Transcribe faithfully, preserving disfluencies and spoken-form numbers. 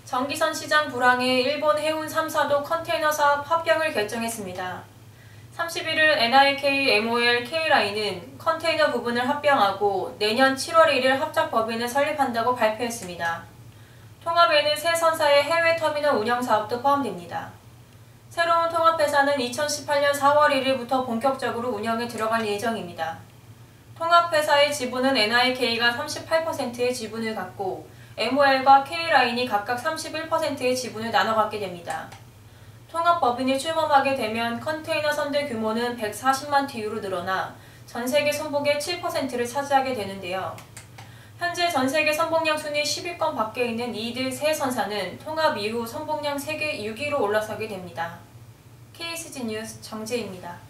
전기선 시장 불황에 일본 해운 삼 사도 컨테이너 사업 합병을 결정했습니다. 삼십일일 엔아이케이 엠오엘 K라인은 컨테이너 부분을 합병하고 내년 칠월 일일 합작법인을 설립한다고 발표했습니다. 통합에는 새 선사의 해외 터미널 운영 사업도 포함됩니다. 새로운 통합회사는 이천십팔년 사월 일일부터 본격적으로 운영에 들어갈 예정입니다. 통합회사의 지분은 엔아이케이가 삼십팔 퍼센트의 지분을 갖고 엠오엘과 K라인이 각각 삼십일 퍼센트의 지분을 나눠 갖게 됩니다. 통합법인이 출범하게 되면 컨테이너 선대 규모는 백사십만 티유로 늘어나 전세계 선봉의 칠 퍼센트를 차지하게 되는데요. 현재 전세계 선봉량 순위 십 위권 밖에 있는 이들 세 선사는 통합 이후 선봉량 세계 육 위로 올라서게 됩니다. 케이에스지 뉴스 정재희입니다.